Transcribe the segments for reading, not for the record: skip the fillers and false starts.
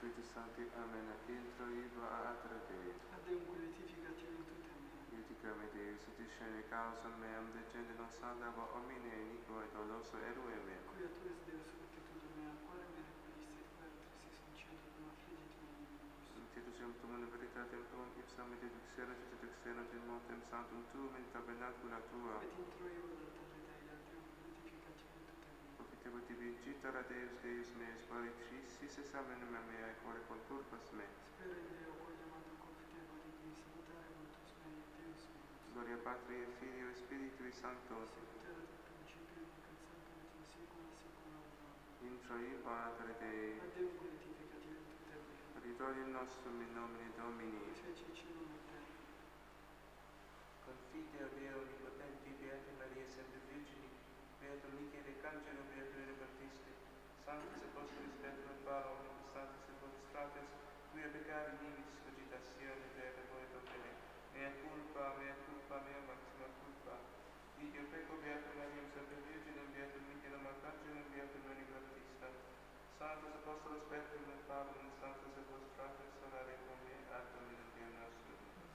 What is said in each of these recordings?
Spiritus Sancti. Amen. Intro iba atra Dei. Adunque letificati in tutte me. Iuticame Deus, et discerne causa meam, decende non salva omnia iniqua et doloso erue me. Qui a tu es Deus fortitudo mea, quale me requisit, quae altris in cielo, ma fidit me inimicus. Institutum tuum in veritatem tuum, ipsam et deduxerat et deduxerat in montem sanctum tuum in tabernacula tua. Et intro eo datare Dei, adunque letificati in tutte me. Profitebo tibi incitara Deus, Deus meus, quale tristis examenum mea, et quale conturpas me. Spera in Deo, quod amatum confitebo digni salutare multus mei, Deus meus. Gloria Patri et Filio et Spiritui Sancto. Sicut erat in principio, nunc et semper et in saecula saeculorum. Amen. Intro iba atra Dei. Adunque letificati in tutte me. Adiutorium nostrum in nomine Domini. Qui feci cielo et terra. Confide a Deo Onnipotenti, Beate Maria, sempre Virgini, Beato Michele, Cangelo, Beato Ere Battiste, Sanctus Apostolis, Beato Raphael, Omnibus Sanctus et Vobis Fratres, quia peccari nimis cogitatione, Beata Poeta Opere, mea culpa, mea maxima culpa. Dio pecco, Beato Maria, sempre Virgine, Beato Michele, Arcangelo, Beato Ere Battista, Sanctus Apostolis, Beato Raphael, Omnibus Sanctus et Vobis Fratres, orare pro me, ad Dominum Deo nostrum.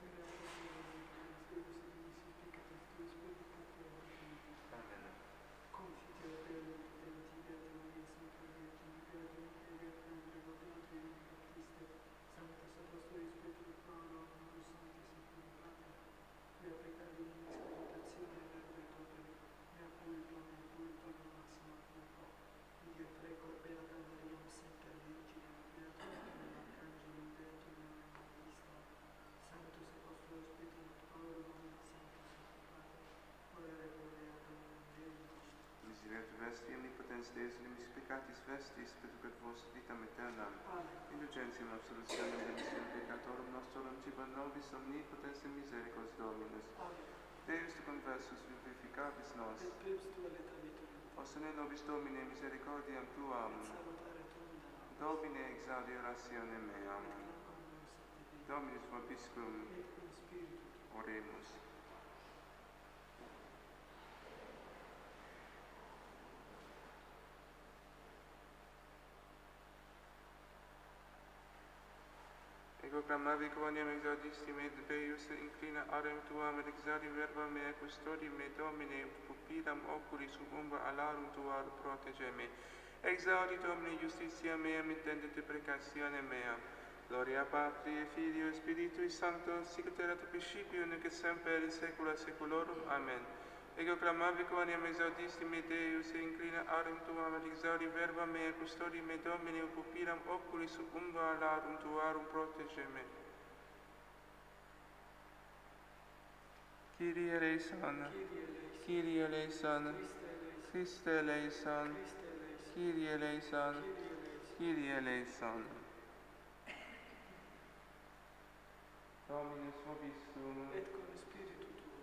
Amen. Confite a Deo Onnipotenti, Beata Maria, sempre Virgine, Beato Michele, Arcangelo, Beato Ere Battiste, Sanctus Apostolis, Beato Raphael, Omnibus Sanctus et Vobis Fratres, quia peccari nimis cogitatione, Beato Opere, mea culpa, maxima culpa. Dio prego, Beata Maria, sempre Virgine, Beato Michele, Arcangelo, Beato Ere Battista, Sanctus Apostolos, Beato Raphael, Omnibus Sanctus et Vobis Fratres, orare pro me, ad Dominum Deo nostrum. Miserere vesti omnipotens Deus, limis peccatis vestis, perducat vos vitam aeternam. Amen. Indulgentiam absolutionem remissionem peccatorum nostrorum, ciba nobis omnipotens et misericors Dominus. Amen. Deus tu conversus vivificabis nos. Et plebs tua leta vitorium. Osene nobis Domine misericordiam tuam. Et salutare tuum da. Domine exaudi orationem meam. Et clacum nos et Dei. Dominus vobiscum. Et cum spiritu tuo. Oremus. Ego clamavi quoniam exaudisti me Deus, inclina arem tuam et exaudi verba mea, custodi me Domine, pupillam oculi sub umbra alarum tuarum protege me. Exaudi Domine justitia mea, mittende deprecatione mea. Gloria Patri et Filio et Spiritui Sancto, sic ut erat in principio, nunc et semper in saecula saeculorum. Amen. Ego clamavi quoniam exaudisti me Deus, et inclina arem tuam et exaudi verba mea, custodi me Domine, pupillam oculi sub umbra alarum tuarum protege me. Kyrie eleison, Kyrie eleison, Christe eleison, Kyrie eleison, Kyrie eleison. Dominus vobiscum. Et cum spiritu tuo.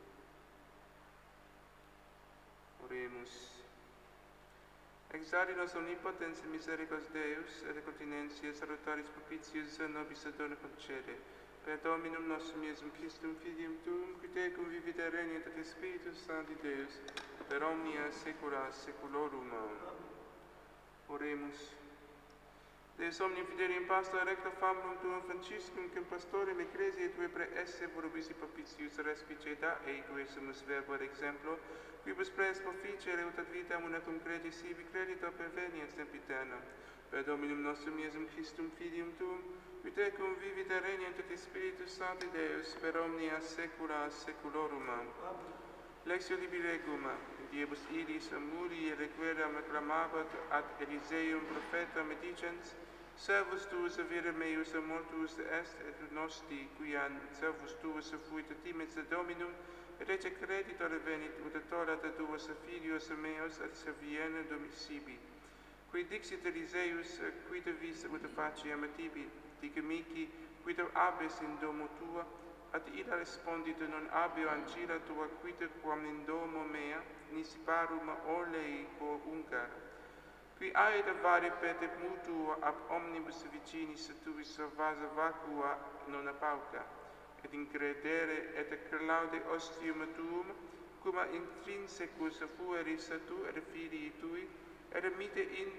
Oremus. Exaudi nos omnipotens et misericors Deus, et continentia salutaris propitius nobis adorno concede. Per Dominum nostrum Iesum Christum Filium Tuum, qui tecum vivit et regnat et Spiritus Sancti Deus, per omnia saecula saeculorum. Oremus. Deus omnium fidelium pastor erecto famulum tuum Franciscum, cum pastorem ecclesiae tue praesse vorobisi propitius respice da, eique sumus verbo et exemplo, quibus praes proficere ut ad vitam unatum credis sibi credito perveniens sempiternam. Per Dominum nostrum Iesum Christum Filium Tuum, qui tecum vivit et regnat et Spiritus Sancti Deus, per omnia saecula saeculorum. Lectio Libiregum, diebus idis muri et requeram acclamabat ad Eliseum profetam et dicens, servus tuus vere meus mortuus est et nosti, quian servus tuus fuit timens Dominum, et ecce creditor venit ut torat tuos filios meos ad serviene domicibi. Qui dixit Eliseus, quid vis ut faciam tibi, dic mihi, quid abes in domo tua, ad ida respondit non abeo ancilla tua quid quam in domo mea, nisi parum olei quo uncar. Qui aed vari pete mutuo ab omnibus vicinis tuis vasa vacua non apauca, et incredere et claude ostium tuum, cum intrinsecus fueris tu et filii tui, et mite inde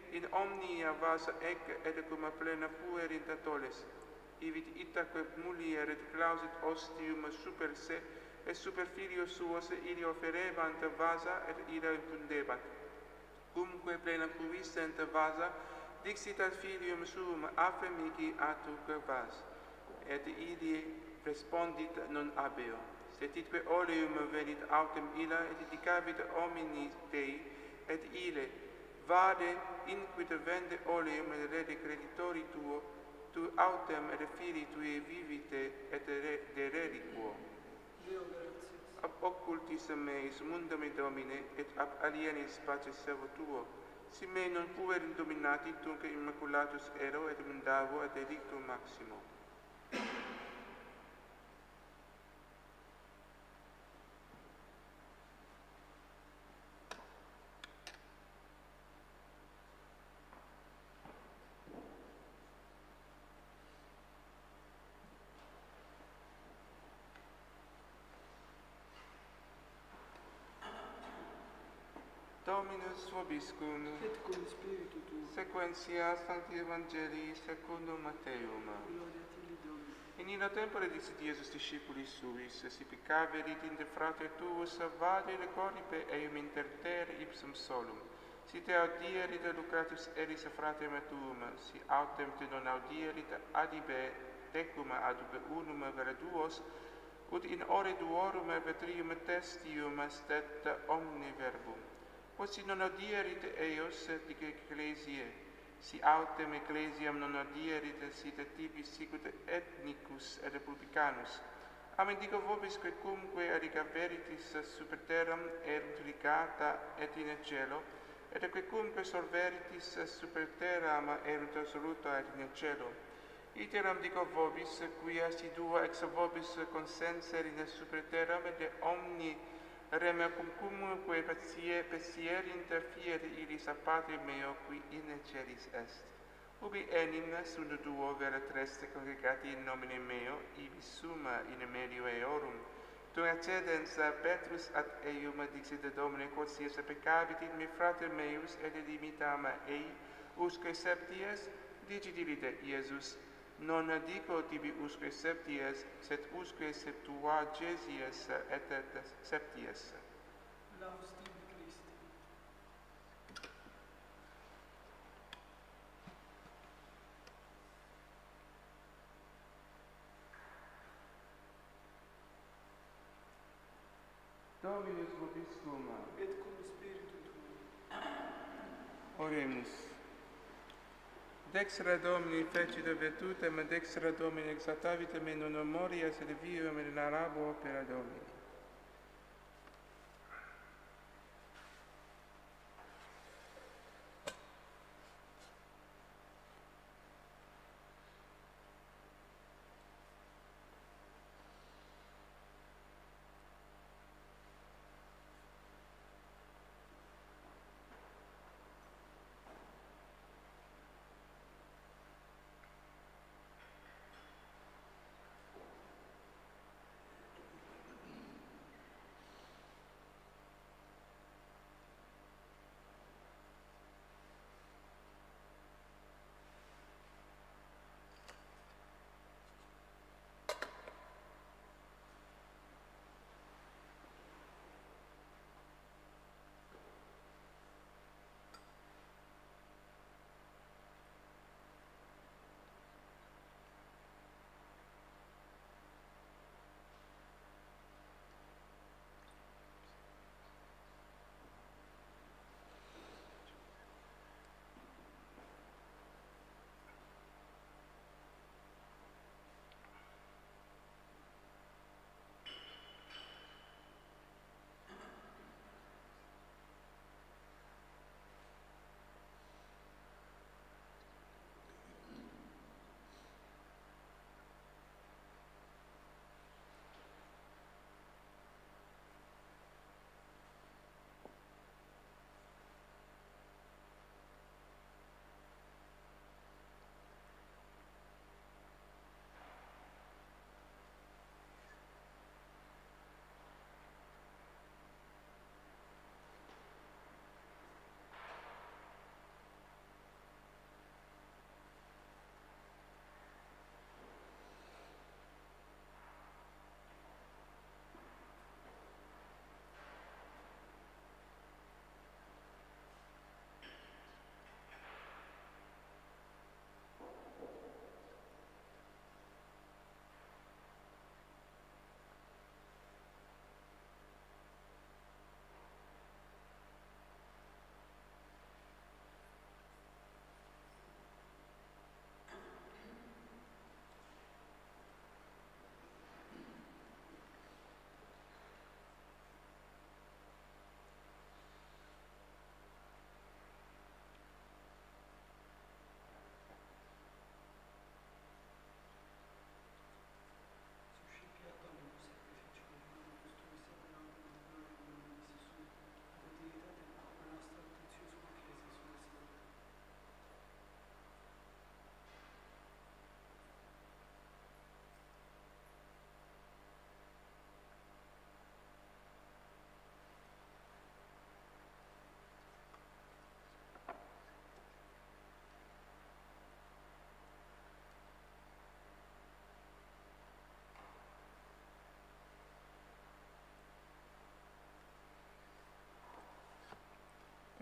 in omnia vasa ec et cum plena fuerint tolles, ivit itaque mulier et clausit ostium super se, et super filios suos ili offerebant vasa et ira infundebant. Cumque plena cuviscent vasa, dixit ad filium suum affe mihi atuc vas, et ili respondit non Abbeo. Setitque oleum venit autem illa, et dicavit homini Dei, et ile, vade inquit vende oleum et rede creditori tuo, tu autem et filii tui vivite et de reliquo. Deo gratias. Ab occultis meis mundum Domine, et ab alienis paces servo tuo, si me non fuerin dominati, tunque immaculatus ero et mundavo ad edictum maximo. Dominus vobiscum, Et cum spiritu tuo. sequentia Sancti Evangelii secundum Matteum. Gloria tibi, Domine. In illo tempore dixit Iesus discipulis suis, si piccaverit inter frater tuus, vade recorripe eum inter terre ipsum solum. Si te audierit lucratus eris fratrem tuum, si autem te non audierit, adibe decum adupe unum vera duos, ut in ore duorum vetrium testium estet omni verbum. Quod si non audierit eos dic ecclesiae, si autem ecclesiam non audierit, sit tibi sicut ethnicus et publicanus. Amen dico vobis que cumque arica veritis super terram erunt ligata et in cielo, et que cumque solveritis super terram erunt assoluta et in cielo. Iteram dico vobis, quia si dua ex vobis consenser in super terram, et omni rem cumque pesierint fiat iris a Patre meo qui in celis est. Ubi enim sunt duo vera tres congregati in nomine meo, ibi summa in medio eorum. Tum accedens Petrus ad eum dixit Domine, quod si es peccabit in me frater meus, et dimitam ei, usque septies, dicit ilite Iesus, non dico tibi usque septies, sed usque septuagesies et septies. Laus tibi Christi. Dominus vobiscum. Et cum spiritu tuo. Oremus. Dextra Domini fecit virtutem, dextra Domini exaltavit me non memoria sed vium in arabo opera Domini.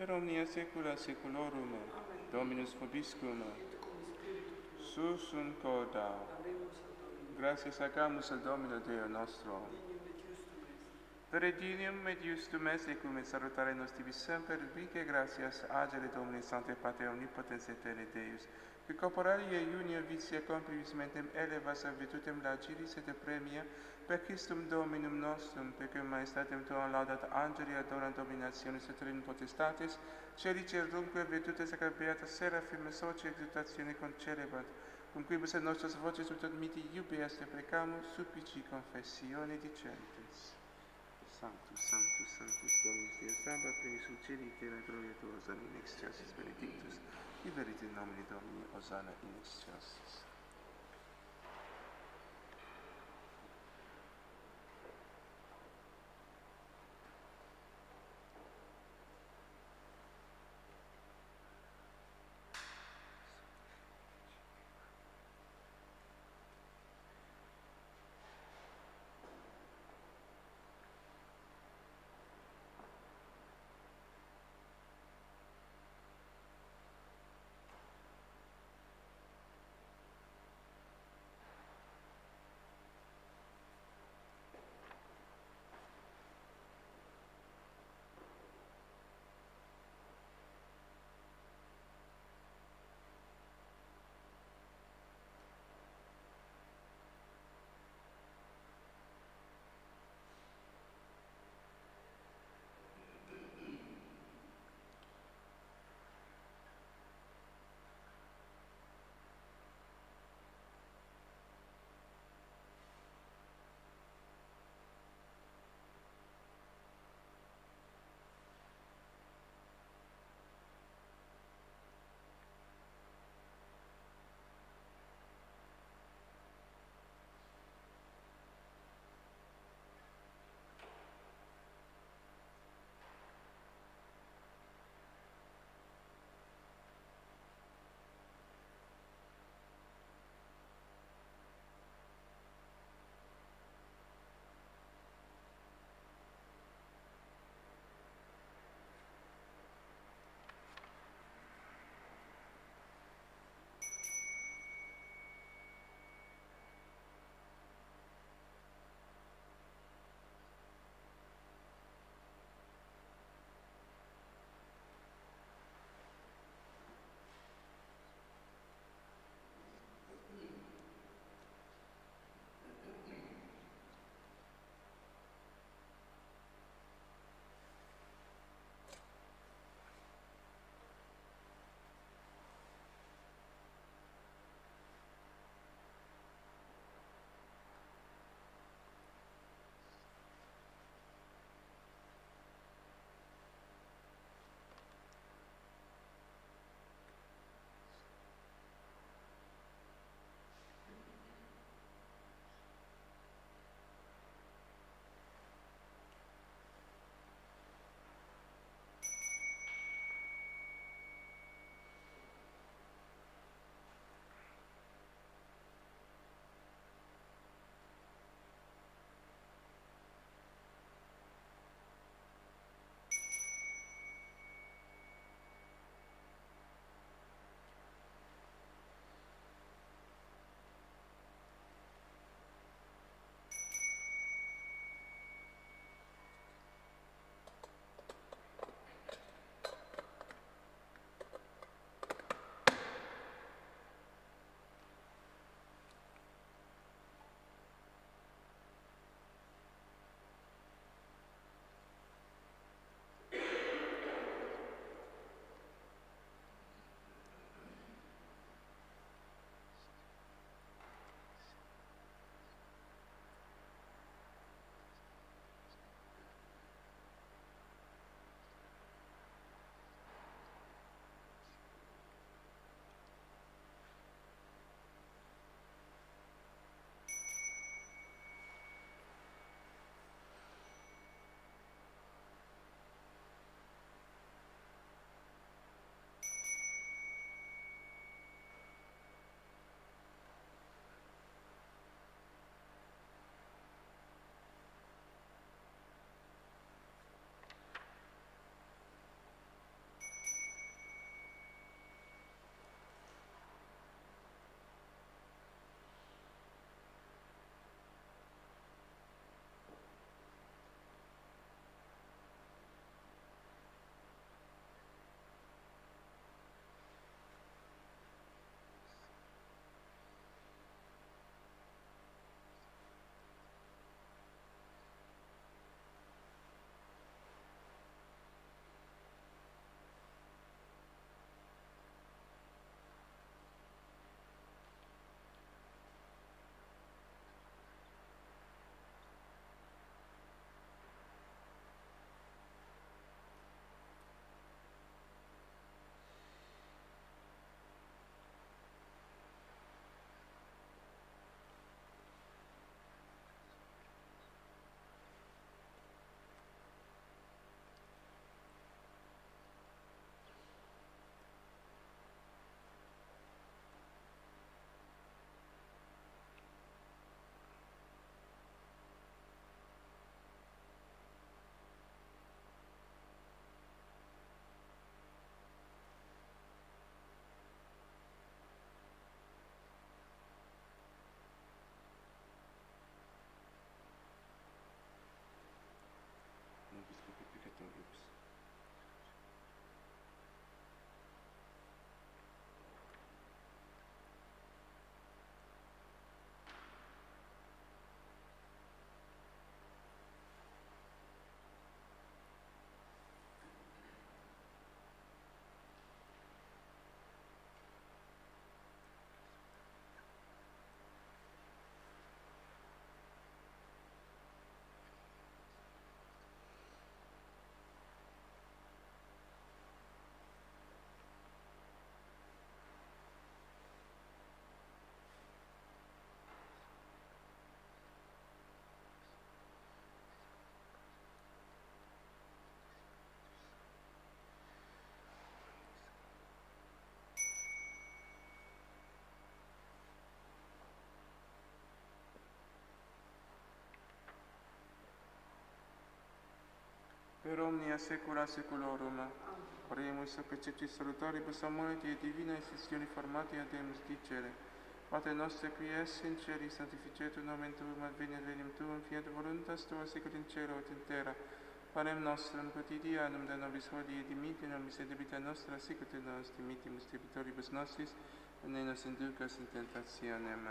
per omnia saecula saeculorum. Amen. Dominus vobiscum. Et cum spiritu tuo. Susum corda. Habemus ad Domino. Gratias agamus al Domino Deo nostro. Dignum et justum est. Redinium et justum est, ecum et salutare nos tibi semper, vice gratias agere Domini Sancte Pater Omnipotens Eterni Deus, que corporalia iunia vitia complivis mentem elevas a virtutem lagiris et premia, per Christum Dominum nostrum, per cum maestatem Tuam laudat angeli adorant dominationis et regnum potestatis, celi cerdumque virtutes sacra beata serafim soci exultatione concelebant, cum quibus et nostras voces ut admiti iubeas te precamus, supplici confessione dicentes. Sanctus, Sanctus, Sanctus, Dominus Deus Sabaoth, plenius in celi et terra gloria tua, Hosanna in excelsis benedictus, Iberit in nomine Domini, Hosanna in excelsis. Achtung gibst. Per omnia saecula saeculorum. Oremus preceptis salutaribus amoniti et divina istitutioni formati ademus dicere. Pater nostre qui es in celi, sanctificetur nomen tuum, adveniat regnum tuum, fiat voluntas tua sicut in cielo et in terra. Panem nostrum quotidianum da nobis hodie et dimitte nobis et debita nostra, sicut et nos dimittimus debitoribus nostris, et ne nos inducas in tentationem.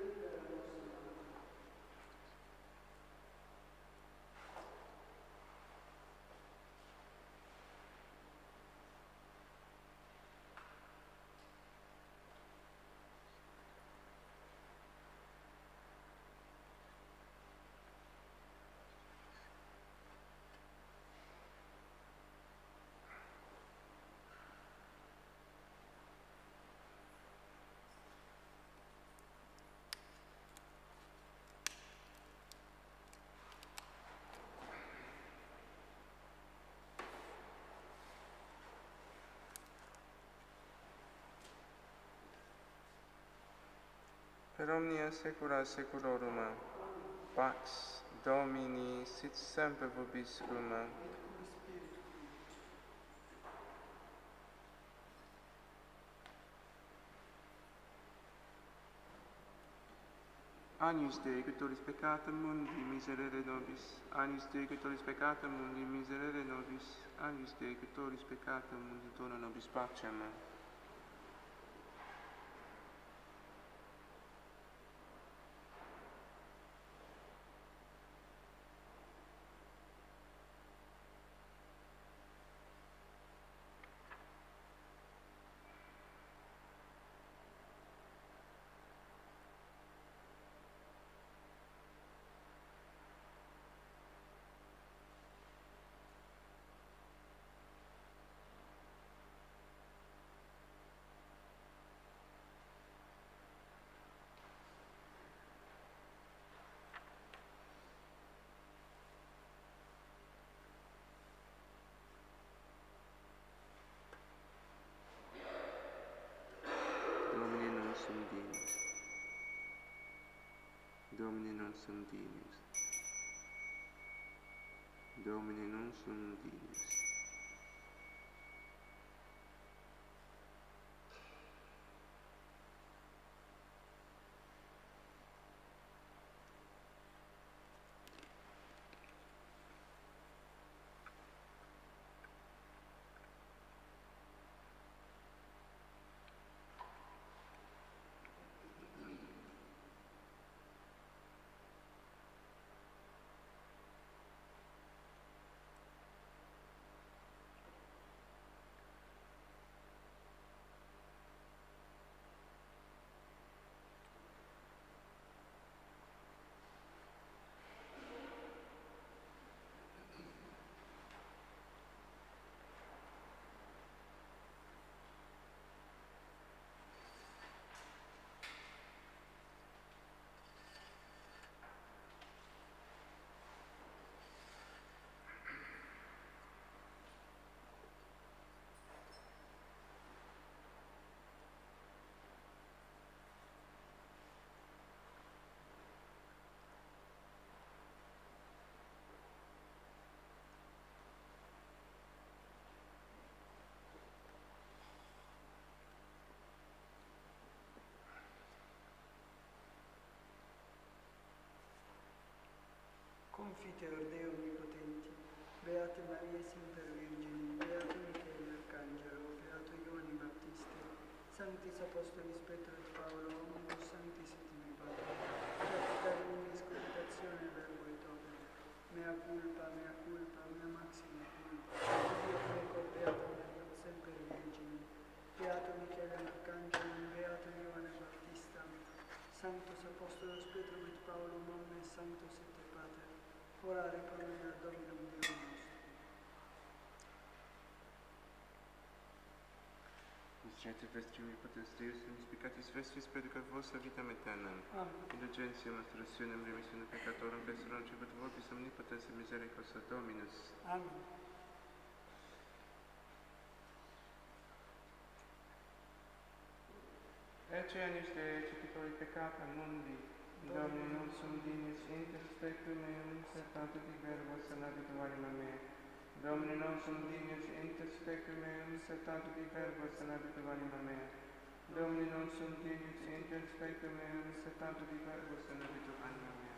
Per omnia saecula saeculorum. Pax Domini sit semper vobiscum. Agnus Dei, que tollis peccatum mundi, miserere nobis. Agnus Dei, que tollis peccatum mundi, miserere nobis. Agnus Dei, que tollis peccatum mundi, dona nobis pacem. Domine non sum dignus. Domine non sum dignus. Domine non sum dignus. Confiteor Dei Onnipotenti, Beatus Beate Maria Semper Virgini, Beato Michele Arcangelo, Beato Giovanni Battista, Sanctis Apostoli Petro et Paolo, omnibus sanctis et in Pater, Beatitari in scopitazione verbo et opere, mea culpa, mea maxima culpa, Dio greco, Beata Maria Semper Virgini, Beato Michele Arcangelo, Beato Giovanni Battista, Sanctus Apostolos Petro et Paolo, Omnes Sanctus et Pater, orare pro nobis Dominum Deum nostrum. Misericorde vestri potens Deus, in peccatis vestris predicat vos vitam aeternam. Amen. Indulgentiam adorationem remissionem peccatorum pesserum tribut vobis omnipotens et misericors Dominus. Amen. Ecce agnus Dei, cecitori peccata mundi, Domine non sum dignis inter spectum meum, sed tanto di verbo sanabit anima mea. Domine non sum dignis inter spectum meum, sed tanto di verbo sanabit anima mea. Domine non sum dignis inter spectum meum, sed tanto di verbo sanabit anima mea.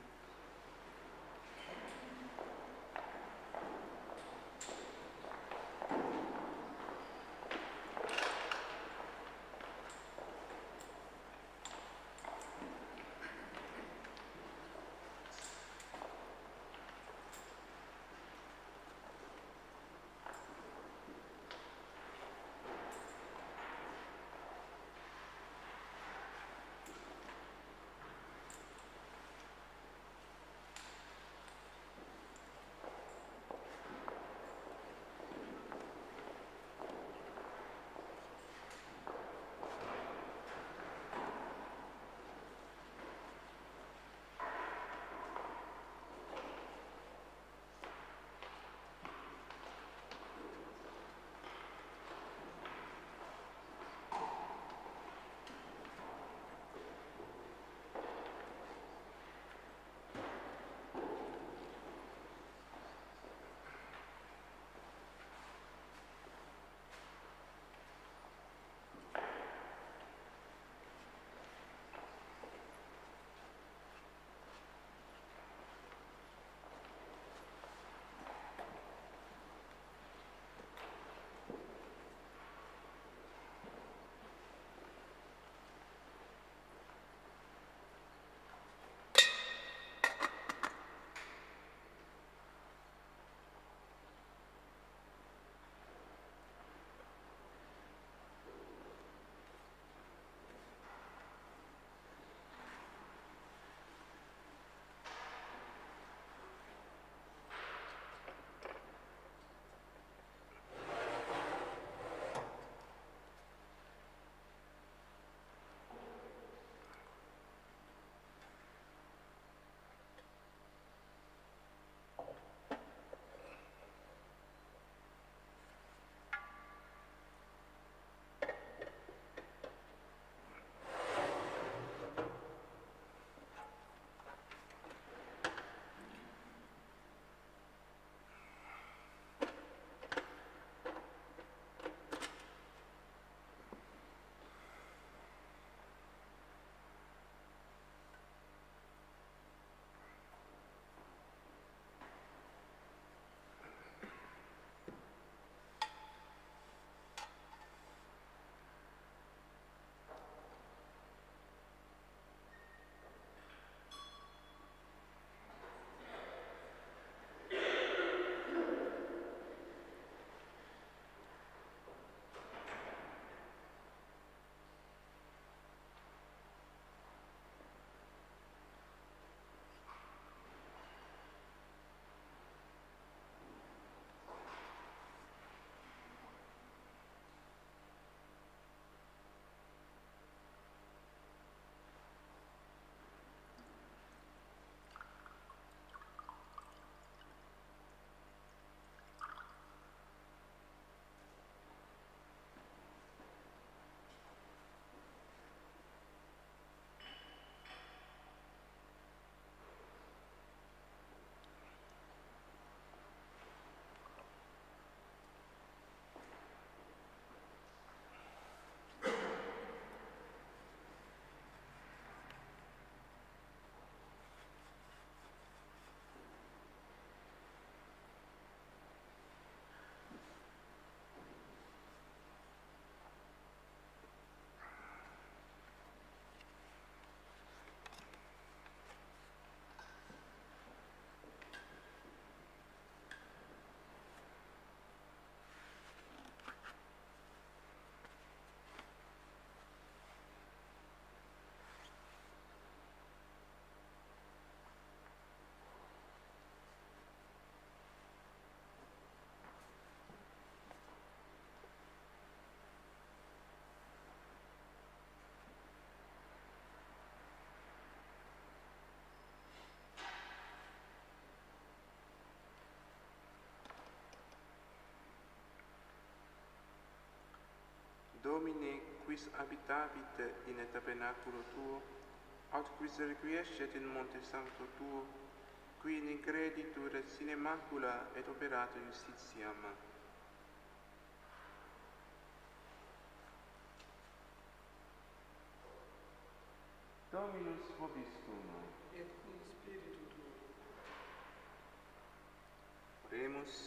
Domine, quis habitabit in tabernaculo tuo, aut quis requiescet in monte sancto tuo, qui in increditur sine macula et operato justitiam. Dominus vobiscum. Et cum spiritu tuo. Oremus.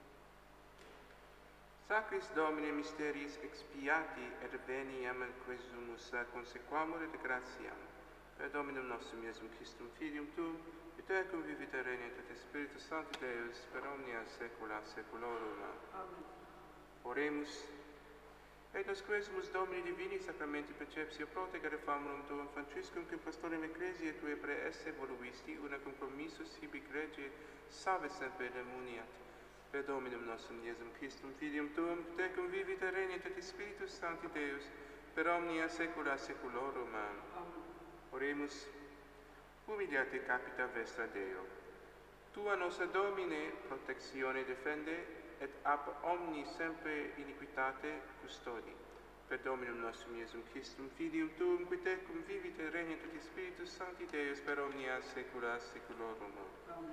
Sacris Domine mysteris expiati et veniam quesumus consequamur et gratiam. Per Dominum nostrum Iesum Christum Filium Tuum, et tecum vivita regna et Spiritus Sancti Deus per omnia saecula saeculorum. Amen. Oremus. Et nos quesumus Domini Divini sacramenti preceptio protegere famurum Tuum Franciscum cum pastorem Ecclesiae Tuae praeesse voluisti, una compromissus sibi regie salve semper demoniat. Per Dominum nostrum Iesum Christum Filium Tuum, tecum vivita regnet et Spiritus Sancti Deus, per omnia saecula saeculorum. Amen. Oremus. Humiliate capita vestra Deo. Tua nostra Domine protectione defende, et ab omni sempre iniquitate custodi. Per Dominum nostrum Iesum Christum Filium Tuum, qui tecum vivite regnet et Spiritus Sancti Deus, per omnia saecula saeculorum. Amen.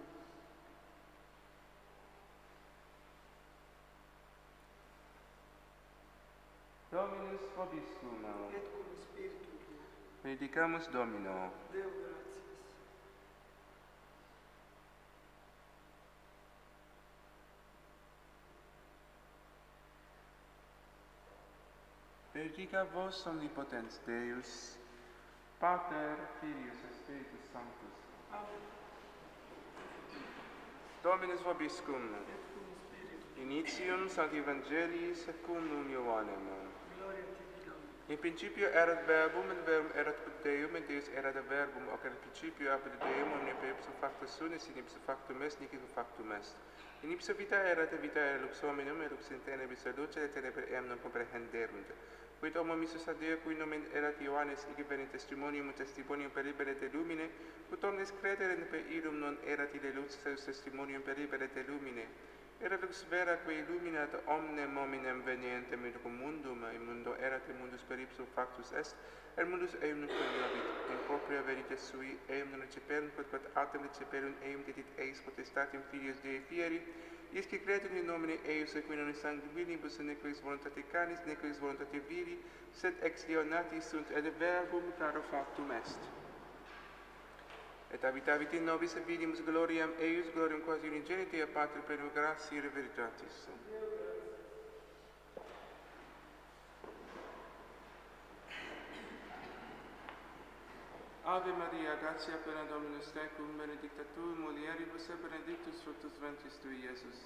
Dominus vobiscum. Et cum spiritu tuo. Benedicamus Domino. Deo gratias. Benedica vos omnipotens Deus, Pater, Filius et Spiritus Sanctus. Amen. Dominus vobiscum. Et cum spiritu. Initium Sancti Evangelii secundum Ioannem. Gloria tibi, Domine. In principio erat verbum, et verbum erat ut Deum, et Deus erat verbum, hoc erat principio apud Deum, omnia per ipsum factus sunt, et in ipsum factum est, nihil factum est. In ipso vita erat, et vita era lux hominum, et lux in tenebris reducet, et tenebre eam non comprehenderunt. Quid homo missus ad Deo, cui nomen erat Ioannes, ige venit testimonium et testimonium per libere de lumine, ut omnes credere per illum non erat ille lux, seus testimonium per libere de lumine. Erat lux vera quae illuminat omnem hominem venientem in mundum, in mundo erat, et mundus per ipsum factus est, et mundus eum non coniovit, in propria veritas sui, eum non receperunt, quod autem receperunt, eum dedit eis potestatem Filius Dei fieri, isque credunt in nomine eius, et qui non in sanguinibus, et nequis voluntate canis, nequis voluntate viri, sed ex Deo nati sunt, et verbum caro factum est. Et habitavit in nobis, et vidimus gloriam eius, gloriam quasi unigenite, a Pater plenum gratiae et veritatis. Ave Maria, gratia plena Dominus tecum, benedicta tu in mulieribus, et benedictus fructus ventris tui, Iesus.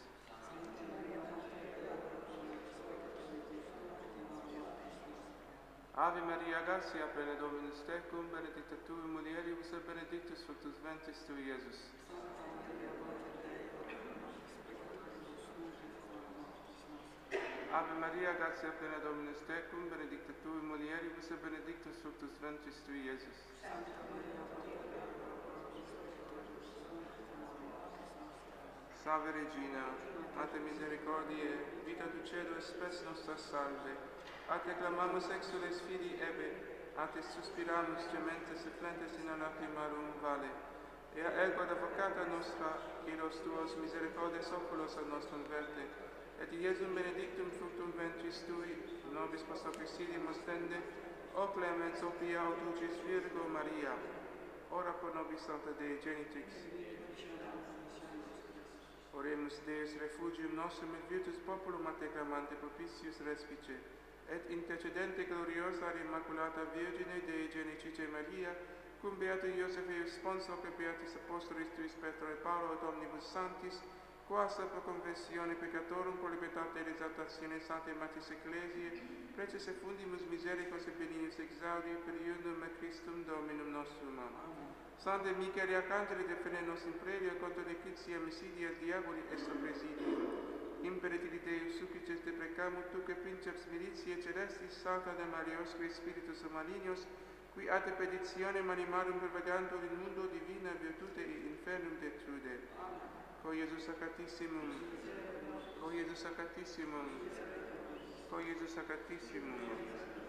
Ave Maria, gratia plena Dominus tecum, benedicta tu in mulieribus, et benedictus fructus ventris tui, Iesus. Ave Maria, gratia plena Dominus tecum, benedicta tu in mulieribus, et benedictus fructus ventris tui, Iesus. Salve Regina, Mater misericordiae, vita dulcedo et spes nostra salve. A te clamamus exules filii Abbe, a te suspiramus gementes et plentes in lacrimarum vale. Ea ergo ad avocata nostra, iros tuos misericordes oculos ad nostrum verte, et Iesum benedictum fructum ventris tui, nobis post officidium ostende, o clemens, o pia, o dulcis Virgo Maria, ora pro nobis Sancta Dei Genitrix. Oremus Deus refugium nostrum et virtus populum a te clamante propitius respice, et intercedente gloriosa ad Immaculata Virgine Dei Genicice Maria, cum beato Iosef eius sponsor per beatis apostolis tuis Petro et Paolo et omnibus sanctis, quas pro confessione peccatorum pro libertate et exaltatione Sanctae Matis Ecclesiae, preces et fundimus misericors et benignus exaudi per iudum et Christum Dominum nostrum. Sancte Michael Arcangeli defende nos in previa contra nequitia missidias diaboli est presidium. Imperitili Deus supplices te precamur tuque princeps militiae celestis Satana Mariosque spiritus malignos, qui ad petitionem animarum pervagando in mundo divina virtute et infernum detrude. O Iesus Sacratissimum, O Iesus Sacratissimum, O Iesus Sacratissimum,